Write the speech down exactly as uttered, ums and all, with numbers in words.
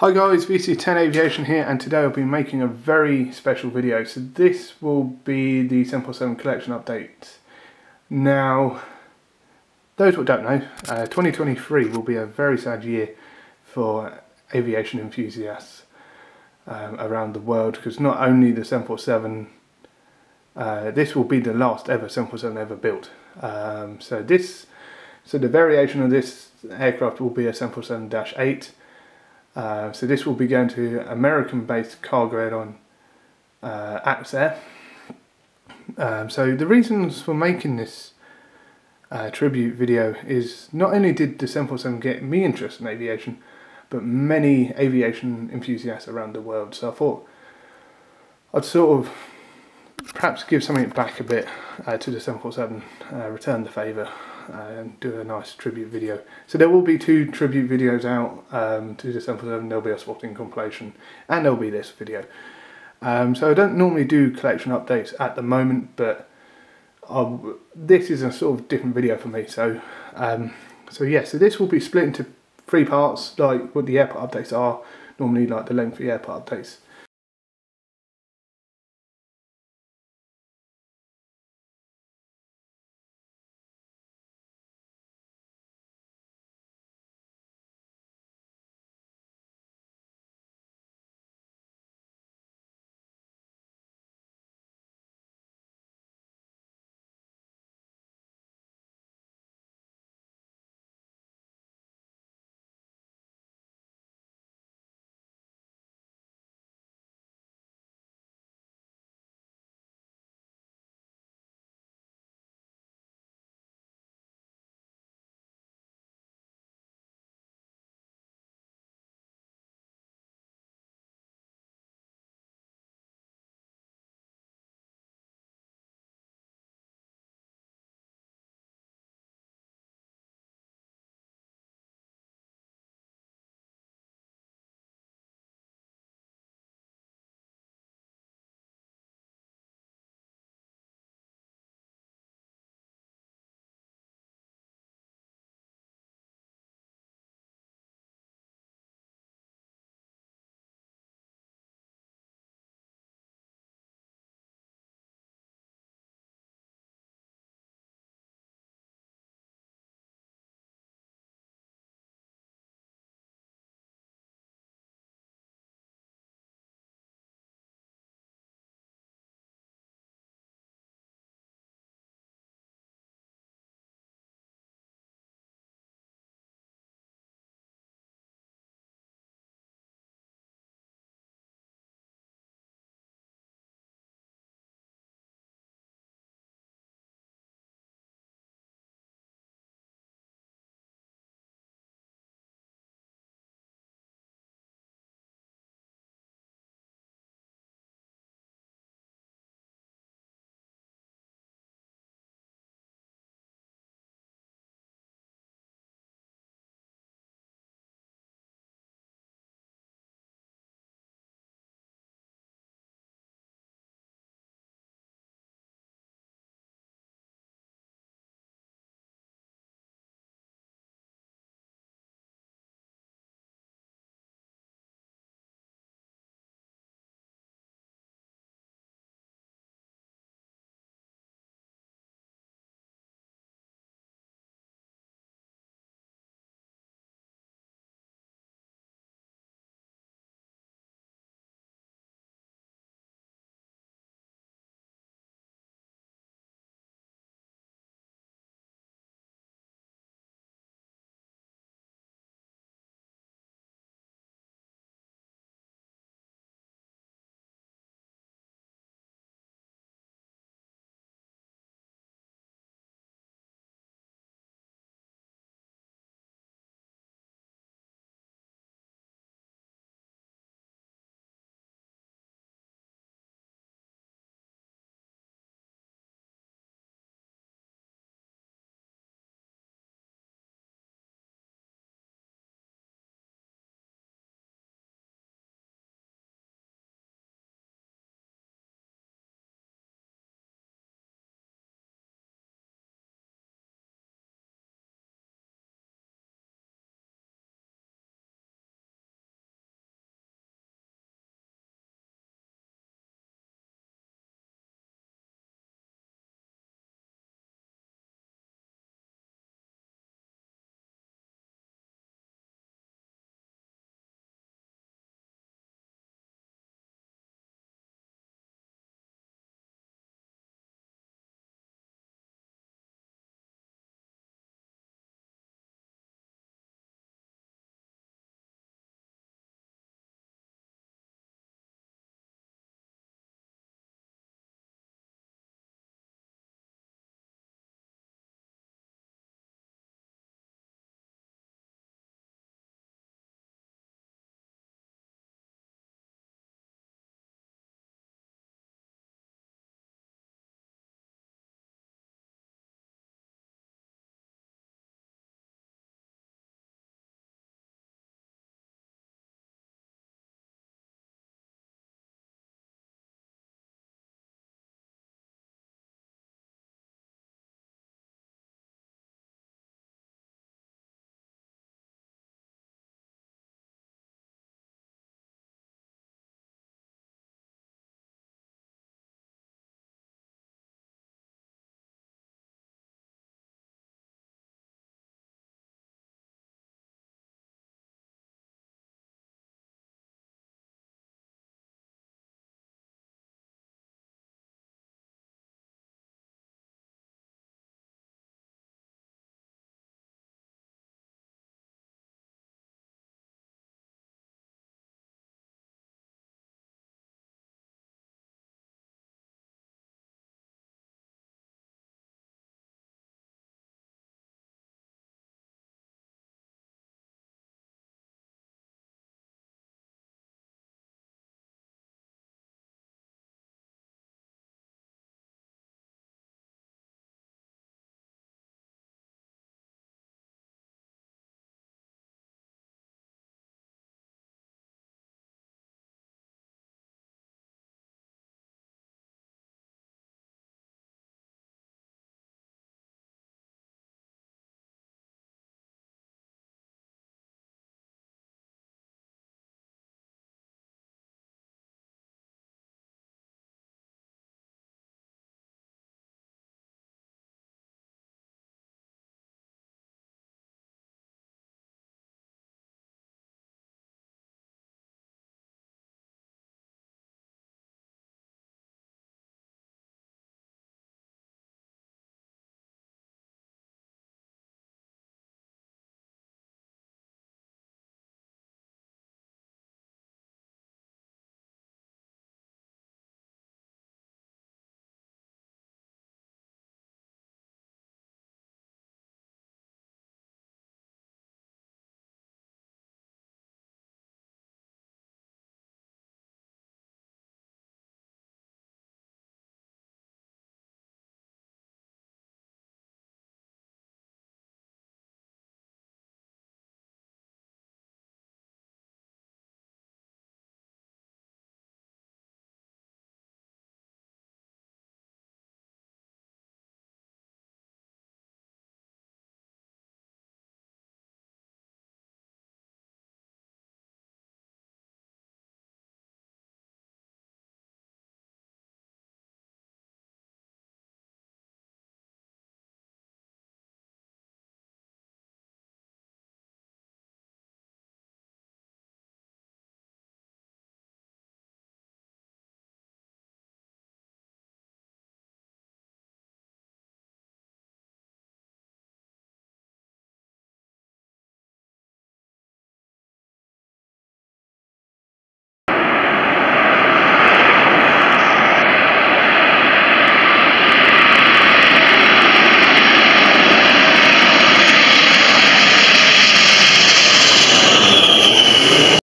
Hi guys, V C ten Aviation here, and today I'll be making a very special video. So this will be the seven forty-seven collection update. Now, those who don't know, uh, twenty twenty-three will be a very sad year for aviation enthusiasts um, around the world, because not only the seven forty-seven, uh, this will be the last ever seven forty-seven ever built. Um, so this, so the variation of this aircraft will be a seven forty-seven dash eight. Uh, so this will be going to American-based cargo airline uh, Axair. Um, so the reasons for making this uh, tribute video is not only did the seven forty-seven get me interested in aviation, but many aviation enthusiasts around the world. So I thought I'd sort of perhaps give something back a bit uh, to the seven forty-seven, uh, return the favour. Uh, and do a nice tribute video. So there will be two tribute videos out um, to the seven forty-seven. There'll be a spotting compilation, and there'll be this video. Um, so I don't normally do collection updates at the moment, but I'll, this is a sort of different video for me. So, um, so yeah. So this will be split into three parts, like what the airport updates are normally, like the lengthy airport updates.